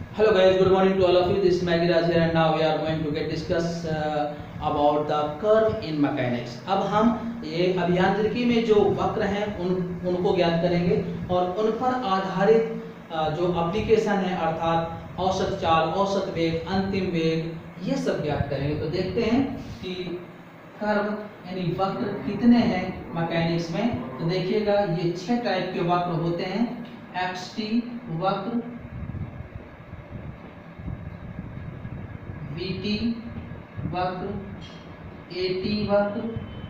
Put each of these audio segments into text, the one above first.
Hello guys, good morning to all of you. This is Maggie Raj here and now we are going to get discuss about the curve in mechanics. अब हम ये अभियांत्रिकी में जो वक्र हैं उनको ज्ञात करेंगे और उन पर आधारित जो एप्लीकेशन है अर्थात औसत चाल, औसत वेग, अंतिम वेग, ये सब ज्ञात करेंगे। तो देखते हैं कि कर्व यानी वक्र कितने हैं मैकेनिक्स में। तो देखिएगा ये 6 टाइप के वक्र होते हैं। XT वक्र, VT वक्र, AT वक्र,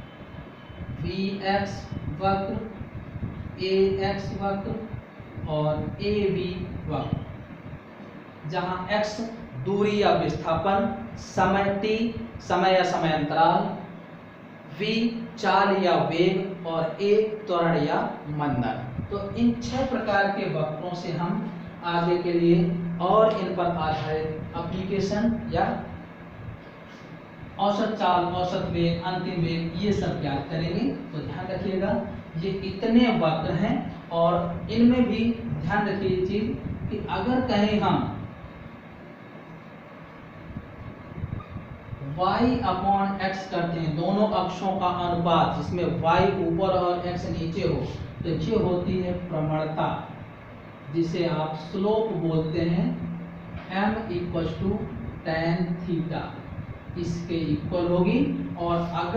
VX वक्र, AX वक्र और AV वक्र, जहां X दूरी या विस्थापन, समय T समय या समय अंतराल, V चाल या वेग और A त्वरण या मंदन। तो इन 6 प्रकार के वक्रों से हम आगे के लिए और इन पर आधारित एप्लीकेशन या औसत चाल, औसत वेग, अंतिम वेग, ये सब ज्ञात करेंगे। तो ध्यान रखिएगा ये इतने वक्र हैं और इनमें भी ध्यान रखिए ये चीज कि अगर कहें हम y/x करते हैं, दोनों अक्षों का अनुपात जिसमें y ऊपर और x नीचे हो, तो ये होती है प्रवणता, जिसे आप स्लोप बोलते हैं। m = tan थीटा इसके इक्वल होगी। और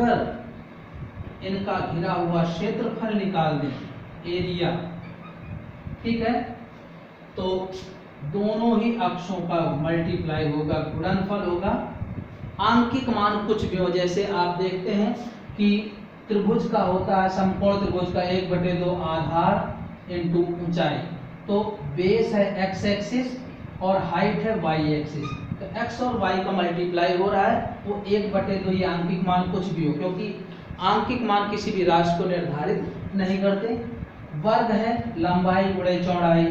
अगर इनका घिरा हुआ क्षेत्रफल निकाल दें, एरिया, ठीक है, तो दोनों ही अक्षों का मल्टीप्लाई होगा, गुणनफल होगा। आंकिक मान कुछ भी हो, जैसे आप देखते हैं कि त्रिभुज का होता है, समकोण त्रिभुज का 1/2 आधार इंटू ऊंचाई, तो बेस है x एक्सिस और हाइट है y एक्सिस, तो x और y का मल्टीप्लाई हो रहा है, वो 1/2 ये आंकिक मान कुछ भी हो, क्योंकि आंकिक मान किसी भी राशि को निर्धारित नहीं करते। वर्ग है लंबाई गुणे चौड़ाई,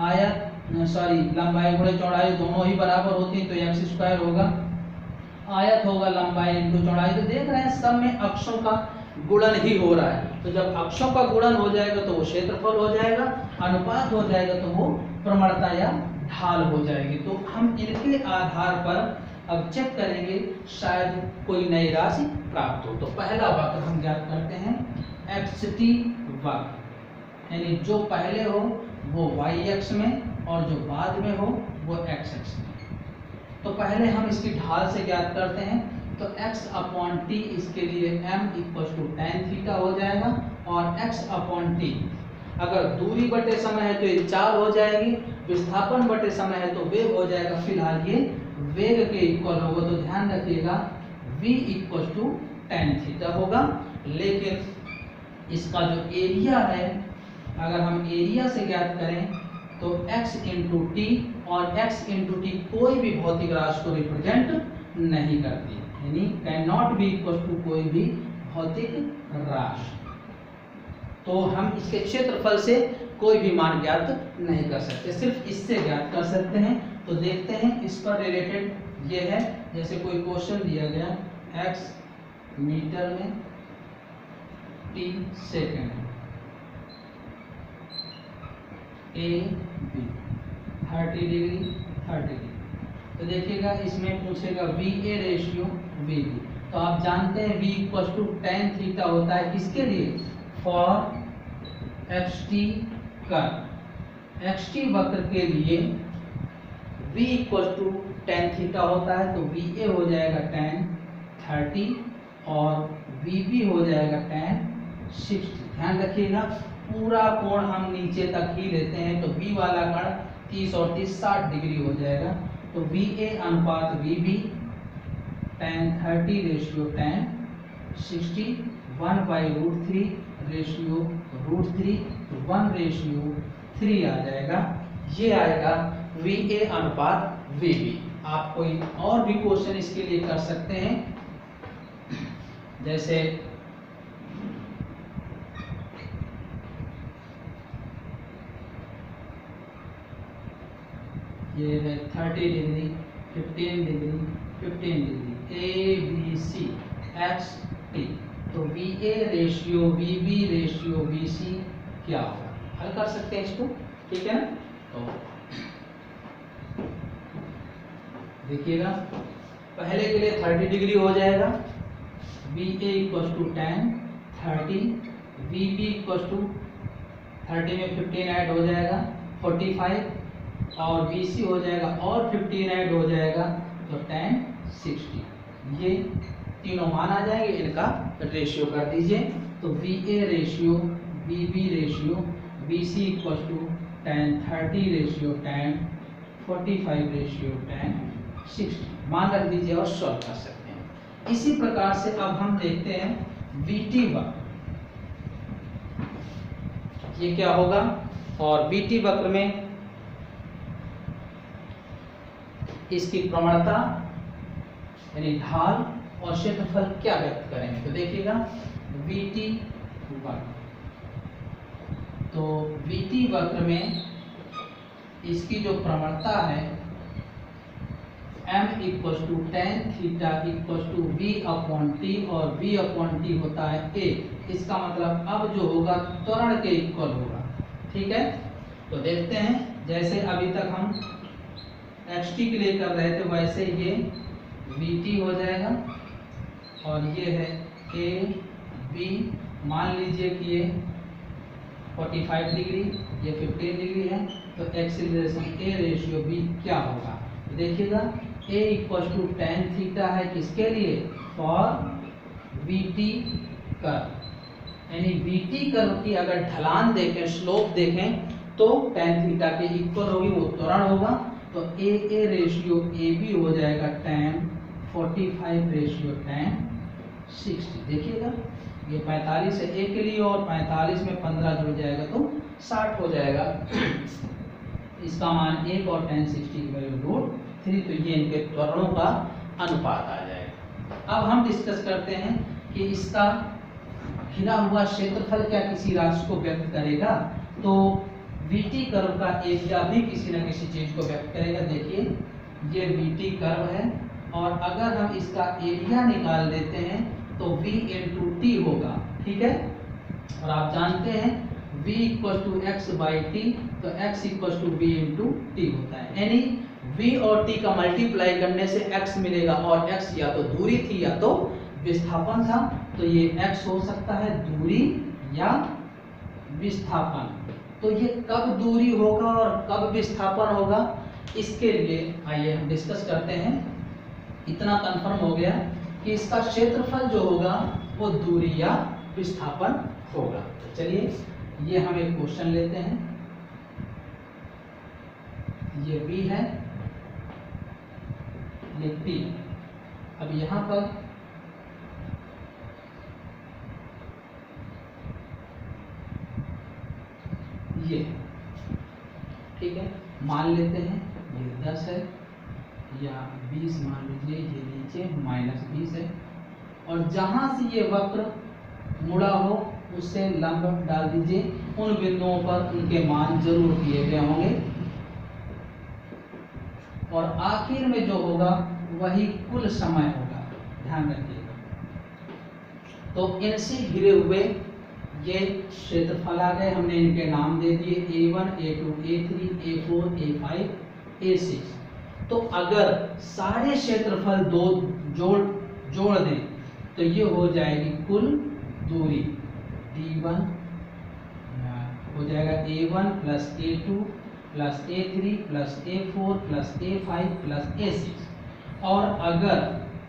लंबाई गुणे चौड़ाई दोनों ही बराबर होती है, तो x² होगा, आयत होगा लंबाई इंटू चौड़ाई। तो देख रहे हैं सब में अक्षों का गुणन ही हो रहा है, तो जब अक्षों का गुणन हो जाएगा तो वो क्षेत्रफल हो जाएगा, अनुपात हो जाएगा तो वो प्रवणता या ढाल हो जाएगी। तो हम इनके आधार पर अब चेक करेंगे, शायद कोई नई राशि प्राप्त हो। तो पहला वक्र हम ज्ञात करते हैं XT वक्र, यानी जो पहले हो वो y अक्ष में और जो बाद में हो वो x अक्ष में। तो पहले हम इसकी ढाल से ज्ञात करते हैं, तो x/t इसके लिए m = tan थीटा हो जाएगा और x/t अगर दूरी बटे समय है तो ये चाल हो जाएगी, विस्थापन बटे समय है तो वेग हो जाएगा। फिलहाल ये वेग के इक्वल होगा, तो ध्यान रखिएगा v = tan थीटा होगा। लेकिन इसका जो एरिया है, अगर हम एरिया से ज्ञात करें तो x × t, और x × t कोई भी भौतिक राशि को रिप्रेजेंट नहीं करती, यानी can not be equal to कोई भी भौतिक राशि। तो हम इसके क्षेत्रफल से कोई भी मान ज्ञात नहीं कर सकते, सिर्फ इससे ज्ञात कर सकते हैं। तो देखते हैं इस पर रिलेटेड ये है, जैसे कोई क्वेश्चन दिया गया x मीटर में, t second, a b 30 degree 30 degree. तो देखिएगा इसमें पूछेगा VA/VB, तो आप जानते हैं V = tan थीटा होता है किसके लिए, फॉर XT कर्व। XT वक्र के लिए V = tan थीटा होता है, तो VA हो जाएगा tan 30 और VB हो जाएगा tan 60। ध्यान रखिएगा पूरा कोण हम नीचे तक ही लेते हैं, तो V वाला कोण 30 और 30 60 डिग्री हो जाएगा। तो VA अनुपात VB tan 30 tan 60, 1/√3 √3, 1/3 आ जाएगा। ये आएगा VA अनुपात VB। आप कोई और भी क्वेश्चन इसके लिए कर सकते हैं, जैसे ये है 30 degree 15 degree 15 degree, ABC XT, तो VA/VB/BC क्या होगा, हल कर सकते हैं इसको, ठीक है ना। तो देखिएगा पहले के लिए 30 डिग्री हो जाएगा, B A equal to tan 30, B B equal to 30 में 15 ऐड हो जाएगा 45, और बी सी हो जाएगा और 15 ऐड हो जाएगा तो tan 60। ये तीनों मान आ जाएंगे, इनका रेशियो कर दीजिए। तो B A ratio B B ratio B C equal to tan 30 ratio tan 45 ratio tan 60 मान रख दीजिए और सॉल्व कर सकते हैं। इसी प्रकार से अब हम देखते हैं बीटी वक्र, ये क्या होगा, और बीटी वक्र में इसकी प्रवणता यानी ढाल और क्षेत्रफल क्या व्यक्त करेंगे। तो देखिएगा बीटी वक्र, तो बीटी वक्र में इसकी जो प्रवणता है m equal to tan theta equal to v upon T, और v अपॉन टी होता है a। इसका मतलब अब जो होगा त्वरण के इक्वल होगा, ठीक है। तो देखते हैं जैसे अभी तक हम xt के लिए कर रहे थे वैसे ये vt हो जाएगा, और ये है a b, मान लीजिए कि ये 45 डिग्री ये 15 डिग्री है, तो एक्सीलरेशन a रेशियो b क्या होगा। तो देखिएगा a equal to tan theta है किसके लिए, फॉर vt कर्व, यानी vt कर्व की अगर ढलान देखें स्लोप देखें तो टेन थीटा के इक्वल होगी, वो त्वरण होगा। तो a रेशियो ab हो जाएगा tan 45 रेशियो tan 60। देखिएगा ये 45 है a के लिए, और 45 में 15 जुड़ जाएगा तो 60 हो जाएगा। इसका मान 1 और tan 60 की वैल्यू √3, तो ये इनके त्वरणों का अनुपात आ जाएगा। अब हम डिस्कस करते हैं कि इसका घिरा हुआ क्षेत्रफल क्या किसी राशि को व्यक्त करेगा। तो VT कर्व का एरिया भी किसी न किसी चीज को व्यक्त करेगा। देखिए ये VT कर्व है, और अगर हम इसका एरिया निकाल देते हैं तो V इंटू टी होगा, ठीक है। और आप जानते हैं V equal to X by T, तो x equal to V into T होता है, यानी V और t का मल्टीप्लाई करने से x मिलेगा, और x या तो दूरी थी या तो विस्थापन था, तो ये x हो सकता है दूरी या विस्थापन। तो ये कब दूरी होगा और कब विस्थापन होगा, इसके लिए आइए हम डिस्कस करते हैं। इतना कंफर्म हो गया कि इसका क्षेत्रफल जो होगा वो दूरी या विस्थापन होगा। तो चलिए ये हम एक क्वेश्चन लेते हैं, ये B है, ये P। अब यहाँ पर ये ठीक है, मान लेते हैं ये 10 है या 20 मान लीजिए, ये नीचे -20 है, और जहां से ये वक्र मुड़ा हो उससे लंब डाल दीजिए, उन बिंदुओं पर उनके मान जरूर दिए गए होंगे, और आखिर में जो होगा वही कुल समय होगा, ध्यान रखिएगा। तो इनसे घिरे हुए ये क्षेत्रफल आ गए, हमने इनके नाम दे दिए A1 A2 A3 A4 A5 A6। तो अगर सारे क्षेत्रफल दो जोड़ दें तो ये हो जाएगी कुल दूरी D1 हो जाएगा A1 plus A2 plus A3 plus A4 plus A5 plus A6। और अगर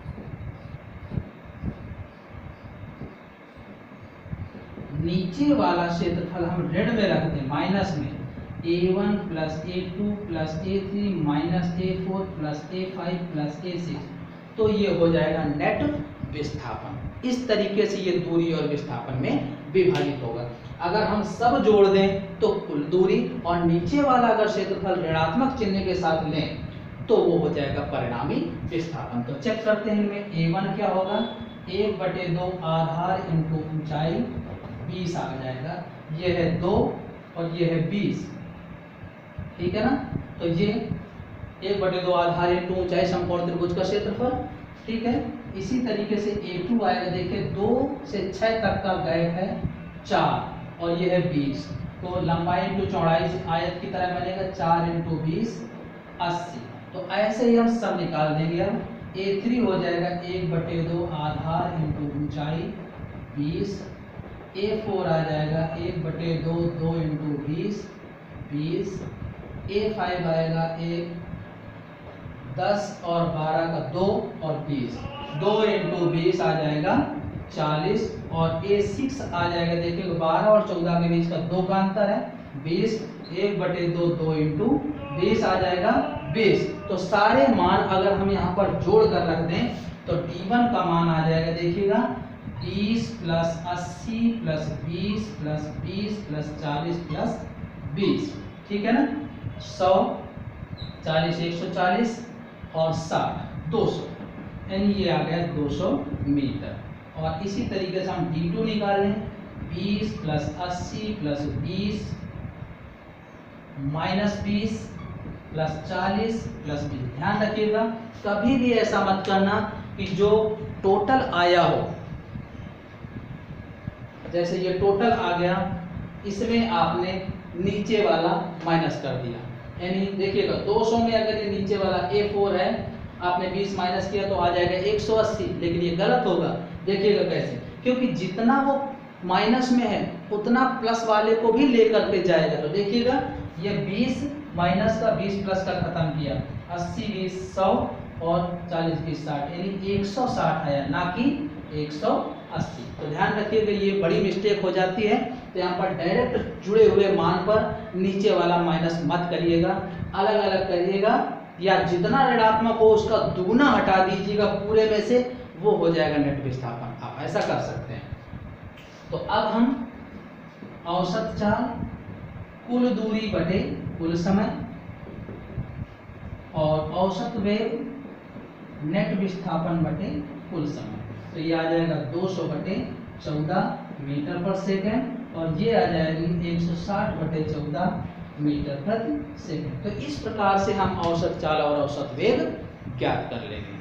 नीचे वाला क्षेत्रफल हम ऋण में रख दें, माइनस में, A1 plus A2 plus A3 minus A4 plus A5 plus A6, तो ये हो जाएगा नेट विस्थापन। इस तरीके से ये दूरी और विस्थापन में विभाजित होगा। अगर हम सब जोड़ दें तो कुल दूरी, और नीचे वाला अगर क्षेत्रफल ऋणात्मक चिन्ह के साथ लें तो वो हो जाएगा परिणामी विस्थापन। तो चेक करते हैं इनमें A1 क्या होगा, 1/2 आधार इंटू ऊंचाई 20 आ जाएगा, ये है 2 और ये है 20, ठीक है ना। तो ये 1/2 आधार इंटू ऊंचाई समकोण त्रिभुज का क्षेत्रफल, ठीक है। इसी तरीके से A2 आएगा, देखिए 2 से 6 तक का गैप है 4 और ये है 20, तो लंबाई इंटू चौड़ाई आयत की तरह बनेगा 4 इंटू 20 80। तो ऐसे ही हम सब निकाल देंगे। अब A3 हो जाएगा 1/2 आधार इंटू ऊंचाई 20, A4 आ जाएगा 1/2 2 इंटू 20, A5 आएगा 1 10 और 12 का 2 और 20, 2 इंटू 20 आ जाएगा 40, और A6 आ जाएगा, देखिए 12 और 14 के बीच का 2 का अंतर है 20, 1/2 2 इंटू 20 आ जाएगा 20। तो सारे मान अगर हम यहाँ पर जोड़ कर रख दें तो D1 का मान आ जाएगा, देखिएगा 20 plus 80 plus 20 plus 20 plus 40 plus 20, ठीक है ना। 100 40 140 और 60 200, यानी ये आ गया 200 मीटर। और इसी तरीके से हम D2 निकाल लें, 20 plus 80 plus 20 minus 20 plus 40 plus 20। ध्यान रखिएगा कभी भी ऐसा मत करना कि जो टोटल आया हो, जैसे ये टोटल आ गया, इसमें आपने नीचे वाला माइनस कर दिया, यानी देखिएगा 200 में अगर ये नीचे वाला A4 है, आपने 20 माइनस किया तो आ जाएगा 180, लेकिन ये गलत होगा। देखिएगा कैसे, क्योंकि जितना वो माइनस में है उतना प्लस वाले को भी लेकर के जाएगा। तो देखिएगा ये 20 माइनस का 20 प्लस का खत्म किया, 80 20 100 और 40 20 60, यानी 160 आया, ना कि 180। तो ध्यान रखिएगा ये बड़ी मिस्टेक हो जाती है। तो यहाँ पर डायरेक्ट जुड़े हुए मान पर नीचे वाला माइनस मत करिएगा, अलग अलग करिएगा, या जितना ऋणात्मक हो उसका दुगुना हटा दीजिएगा पूरे में से, वो हो जाएगा नेट विस्थापन। आप ऐसा कर सकते हैं। तो अब हम औसत चाल, कुल दूरी बटे कुल समय और औसत वेग नेट विस्थापन बटे कुल समय, तो ये आ जाएगा 200/14 मीटर पर सेकेंड, और ये आ जाएगी 160/14 मीटर प्रति सेकंड। तो इस प्रकार से हम औसत चाल और औसत वेग ज्ञात कर लेंगे।